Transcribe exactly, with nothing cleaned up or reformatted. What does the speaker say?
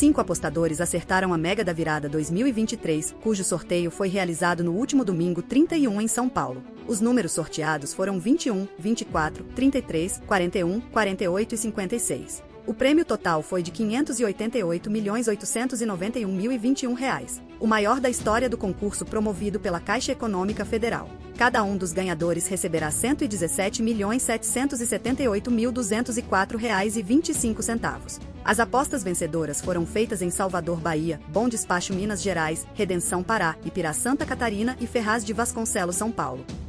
Cinco apostadores acertaram a Mega da Virada dois mil e vinte e três, cujo sorteio foi realizado no último domingo trinta e um em São Paulo. Os números sorteados foram vinte e um, vinte e quatro, trinta e três, quarenta e um, quarenta e oito e cinquenta e seis. O prêmio total foi de quinhentos e oitenta e oito milhões oitocentos e noventa e um mil e vinte e um reais, o maior da história do concurso promovido pela Caixa Econômica Federal. Cada um dos ganhadores receberá cento e dezessete milhões setecentos e setenta e oito mil duzentos e quatro reais e vinte e cinco centavos. As apostas vencedoras foram feitas em Salvador, Bahia, Bom Despacho, Minas Gerais, Redenção, Pará, Ipirá, Santa Catarina e Ferraz de Vasconcelos, São Paulo.